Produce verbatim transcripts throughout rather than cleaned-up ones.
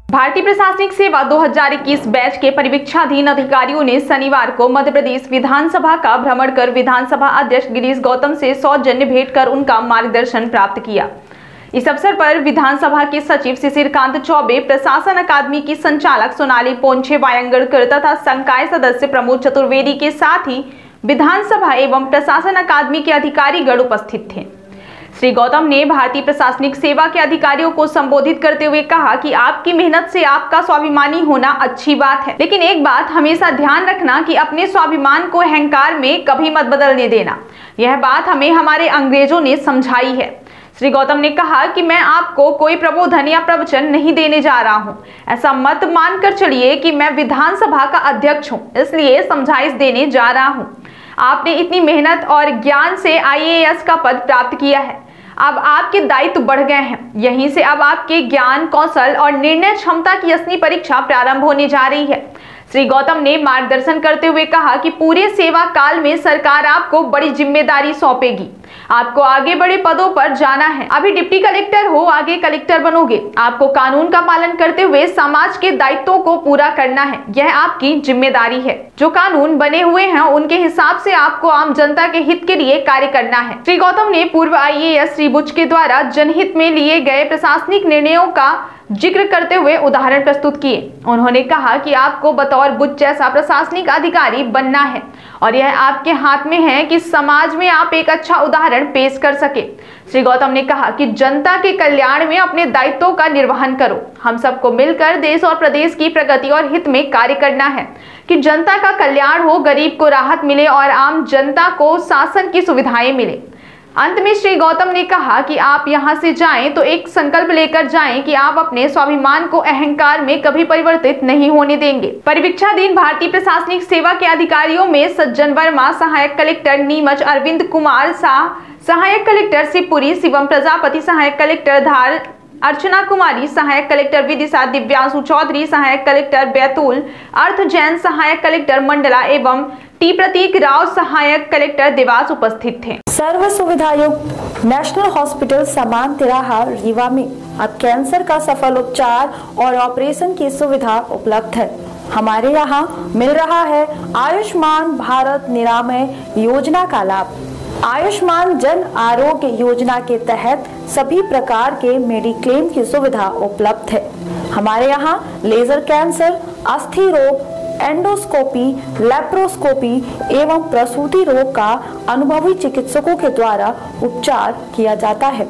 भारतीय प्रशासनिक सेवा दो हज़ार इक्कीस बैच के परिवीक्षाधीन अधिकारियों ने शनिवार को मध्य प्रदेश विधानसभा का भ्रमण कर विधानसभा अध्यक्ष गिरीश गौतम से सौजन्य भेंट कर उनका मार्गदर्शन प्राप्त किया। इस अवसर पर विधानसभा के सचिव शिशिरकांत चौबे, प्रशासन अकादमी की संचालक सोनाली पोंछे वायंगड़कर तथा संकाय सदस्य प्रमोद चतुर्वेदी के साथ ही विधानसभा एवं प्रशासन अकादमी के अधिकारीगण उपस्थित थे। श्री गौतम ने भारतीय प्रशासनिक सेवा के अधिकारियों को संबोधित करते हुए कहा कि आपकी मेहनत से आपका स्वाभिमानी होना अच्छी बात है, लेकिन एक बात हमेशा ध्यान रखना कि अपने स्वाभिमान को अहंकार में कभी मत बदलने देना। यह बात हमें हमारे अंग्रेजों ने समझाई है। श्री गौतम ने कहा कि मैं आपको कोई प्रबोधन या प्रवचन नहीं देने जा रहा हूं। ऐसा मत मानकर चलिए कि मैं विधानसभा का अध्यक्ष हूं, इसलिए समझाइश देने जा रहा हूं। आपने इतनी मेहनत और ज्ञान से आई ए एस का पद प्राप्त किया है। अब आपके दायित्व बढ़ गए हैं। यहीं से अब आपके ज्ञान, कौशल और निर्णय क्षमता की असली परीक्षा प्रारंभ होने जा रही है। श्री गौतम ने मार्गदर्शन करते हुए कहा कि पूरे सेवा काल में सरकार आपको बड़ी जिम्मेदारी सौंपेगी। आपको आगे बड़े पदों पर जाना है। अभी डिप्टी कलेक्टर हो, आगे कलेक्टर बनोगे। आपको कानून का पालन करते हुए समाज के दायित्वों को पूरा करना है। यह आपकी जिम्मेदारी है। जो कानून बने हुए हैं उनके हिसाब से आपको आम जनता के हित के लिए कार्य करना है। श्री गौतम ने पूर्व I A S Shri Buch के द्वारा जनहित में लिए गए प्रशासनिक निर्णयों का जिक्र करते हुए उदाहरण प्रस्तुत किए। उन्होंने कहा कि आपको बतौर बुच जैसा प्रशासनिक अधिकारी बनना है और यह आपके हाथ में है कि समाज में आप एक अच्छा उदाहरण पेश कर सके। श्री गौतम ने कहा कि जनता के कल्याण में अपने दायित्वों का निर्वहन करो। हम सबको मिलकर देश और प्रदेश की प्रगति और हित में कार्य करना है कि जनता का कल्याण हो, गरीब को राहत मिले और आम जनता को शासन की सुविधाएं मिले। अंत में श्री गौतम ने कहा कि आप यहां से जाएं तो एक संकल्प लेकर जाएं कि आप अपने स्वाभिमान को अहंकार में कभी परिवर्तित नहीं होने देंगे। परिवीक्षाधीन भारतीय प्रशासनिक सेवा के अधिकारियों में सज्जन वर्मा, सहायक कलेक्टर नीमच, अरविंद कुमार शाह, सहायक कलेक्टर शिवपुरी, शिवम प्रजापति, सहायक कलेक्टर धार, अर्चना कुमारी, सहायक कलेक्टर विदिशा, दिव्यांशु चौधरी, सहायक कलेक्टर बैतूल, अर्थ जैन, सहायक कलेक्टर मंडला एवं टी प्रतीक राव, सहायक कलेक्टर देवास उपस्थित थे। सर्व सुविधायुक्त नेशनल हॉस्पिटल समान तिराहा रीवा में अब कैंसर का सफल उपचार और ऑपरेशन की सुविधा उपलब्ध है। हमारे यहाँ मिल रहा है आयुष्मान भारत निरामय योजना का लाभ। आयुष्मान जन आरोग्य योजना के तहत सभी प्रकार के मेडिक्लेम की सुविधा उपलब्ध है। हमारे यहाँ लेजर कैंसर, अस्थि रोग, एंडोस्कोपी, लेप्रोस्कोपी एवं प्रसूति रोग का अनुभवी चिकित्सकों के द्वारा उपचार किया जाता है।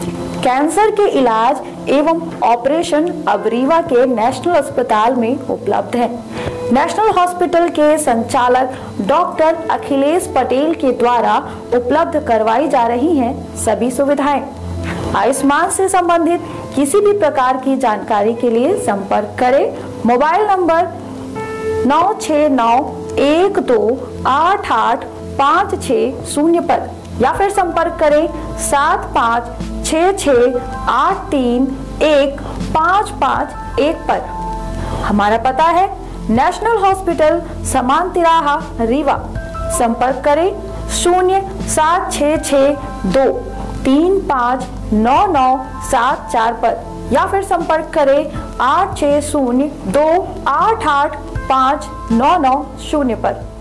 कैंसर के इलाज एवं ऑपरेशन अब रीवा के नेशनल अस्पताल में उपलब्ध है। नेशनल हॉस्पिटल के संचालक डॉक्टर अखिलेश पटेल के द्वारा उपलब्ध करवाई जा रही हैं सभी सुविधाएं। आयुष्मान से संबंधित किसी भी प्रकार की जानकारी के लिए संपर्क करें मोबाइल नंबर नौ छः नौ एक दो आठ आठ पाँच छः शून्य पर या फिर संपर्क करें सात पाँच छः छः आठ तीन एक पाँच पाँच एक पर। हमारा पता है नेशनल हॉस्पिटल समान तिराहा रीवा। संपर्क करें शून्य सात छः छः दो तीन पाँच नौ नौ सात चार पर या फिर संपर्क करें आठ छः शून्य दो आठ आठ पाँच नौ नौ शून्य पर।